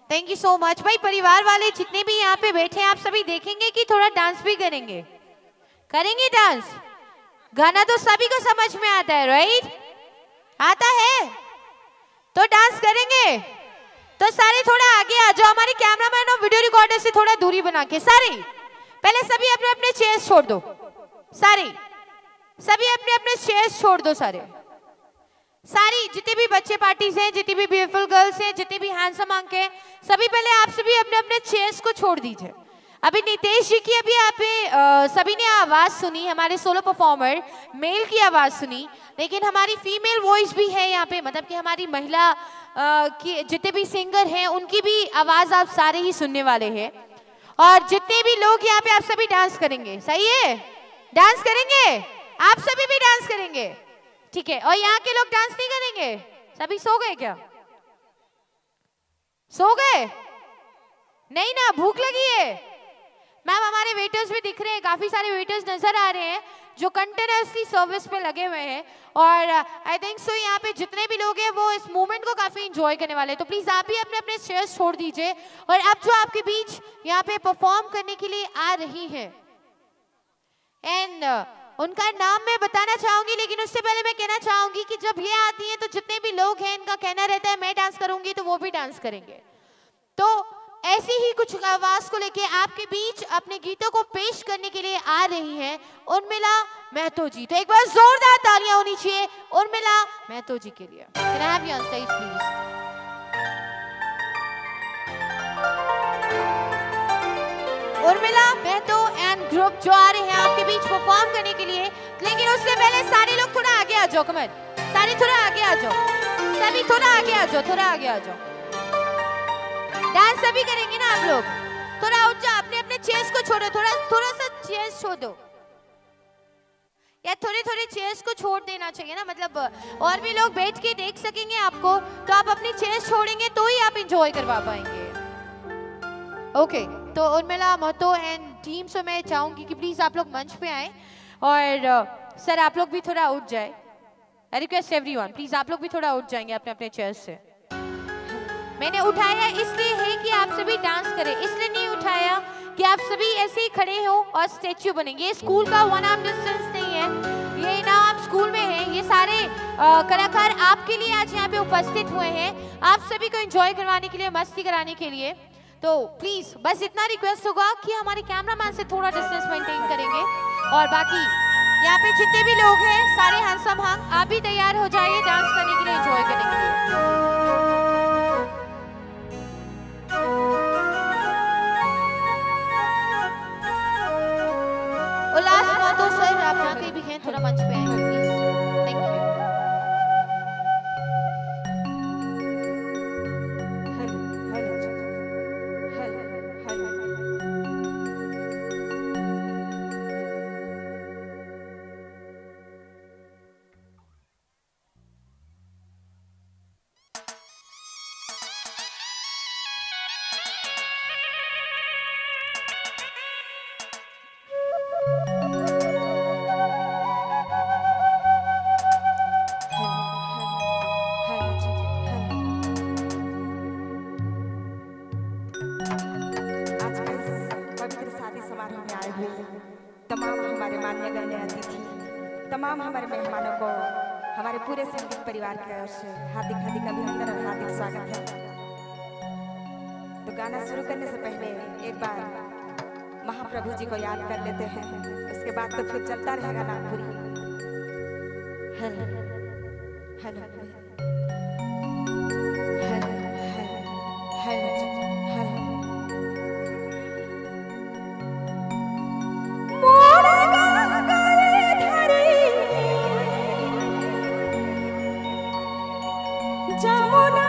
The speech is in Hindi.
Thank you so much. भाई परिवार वाले जितने भी यहाँ पे बैठे हैं आप सभी देखेंगे कि थोड़ा डांस भी करेंगे, करेंगे डांस। गाना तो सभी को समझ में आता है, राइट? आता है तो डांस करेंगे। तो सारे थोड़ा आगे आ जाओ, हमारे कैमरामैन और वीडियो रिकॉर्डर से थोड़ा दूरी बना के। सारे पहले सभी अपने अपने चेयर्स छोड़ दो, सारे सभी अपने अपने चेयर्स छोड़ दो। सारी जितने भी बच्चे पार्टीज हैं, जितनी भी ब्यूटीफुल गर्ल्स हैं, जितने भी हैंडसम अंक हैं, सभी पहले आप सभी अपने अपने चेयर्स को छोड़ दीजिए। अभी नितेश जी की अभी आप सभी ने आवाज सुनी, हमारे सोलो परफॉर्मर मेल की आवाज सुनी, लेकिन हमारी फीमेल वॉइस भी है यहाँ पे, मतलब कि हमारी महिला की जितने भी सिंगर हैं उनकी भी आवाज आप सारे ही सुनने वाले हैं। और जितने भी लोग यहाँ पे आप सभी डांस करेंगे, सही है? डांस करेंगे, आप सभी भी डांस करेंगे, ठीक है? और यहाँ के लोग डांस नहीं करेंगे? सभी सो गए क्या? सो गए? नहीं ना, भूख लगी है? मैम हमारे वेटर्स भी दिख रहे हैं, काफी सारे वेटर्स नजर आ रहे हैं जो कंटिन्यूअसली सर्विस पे लगे हुए हैं। और आई थिंक सो यहाँ पे जितने भी लोग हैं वो इस मूवमेंट को काफी एंजॉय करने वाले हैं। तो प्लीज आप भी अपने अपने चेयर्स छोड़ दीजिए। और अब जो आपके बीच यहाँ पे परफॉर्म करने के लिए आ रही है, एंड उनका नाम मैं बताना चाहूंगी, लेकिन उससे पहले मैं कहना चाहूंगी कि जब ये आती है तो जितने भी लोग हैं इनका कहना रहता है मैं डांस करूंगी तो वो भी डांस करेंगे। तो ऐसी ही कुछ आवाज को लेके आपके बीच अपने गीतों को पेश करने के लिए आ रही है उर्मिला महतो जी। तो एक बार जोरदार तालियां होनी चाहिए उर्मिला महतो जी के लिए। Can I have you on stage, please? Urmila Mahato and group जो आ रहे हैं आपके बीच परफॉर्म करने के लिए, लेकिन उससे पहले सारे लोग थोड़ा आगे आ जाओ। कमर सारे थोड़ा आगे आ जाओ, सभी थोड़ा आगे आ जाओ, थोड़ा आगे आ जाओ। डांस सभी करेंगे ना आप लोग? थोड़ा उठ जाओ, अपने अपने चेयर्स को छोड़ो, थोड़ा सा चेयर्स छोड़ दो, या थोड़े थोड़े चेयर्स को छोड़ देना चाहिए ना, मतलब और भी लोग बैठ के देख सकेंगे आपको। तो आप अपनी चेयर्स छोड़ेंगे तो ही आप एंजॉय करवा पाएंगे। ओके, तो उर्मिला महतो एंड टीम से मैं चाहूंगी कि प्लीज आप लोग मंच पे आए और सर आप लोग भी थोड़ा उठ जाए। आई रिक्वेस्ट एवरीवन, प्लीज आप लोग भी थोड़ा उठ जाएंगे अपने अपने चेयर्स से। मैंने उठाया इसलिए है कि आप सभी डांस करें, इसलिए नहीं उठाया कि आप सभी ऐसे ही खड़े हो और स्टैच्यू बनेंगे। ये स्कूल का 1 आर्म डिस्टेंस नहीं है, ये ना आप स्कूल में हैं। ये सारे कलाकार आपके लिए आज यहाँ पे उपस्थित हुए हैं, आप सभी को एंजॉय करवाने के लिए, मस्ती कराने के लिए। तो प्लीज बस इतना रिक्वेस्ट होगा कि हमारे कैमरामैन से थोड़ा डिस्टेंस मेंटेन करेंगे। और बाकी यहाँ पे जितने भी लोग हैं सारे हैंडसम हंग, आप भी तैयार हो जाइए डांस करने के लिए, एंजॉय करने के लिए। उल्लास महतो सर आप जहाँ कहीं भी हैं थोड़ा मंच पे आएंगे प्लीज। Thank you. तमाम हमारे मान्यगण्य अतिथि, तमाम हमारे मेहमानों को हमारे पूरे संगीत परिवार की ओर से हार्दिक हार्दिक अभिनंदन और हार्दिक स्वागत है। तो गाना शुरू करने से पहले एक बार महाप्रभु जी को याद कर लेते हैं, उसके बाद तो फिर चलता रहेगा ना पूरी। Hello hello Jamuna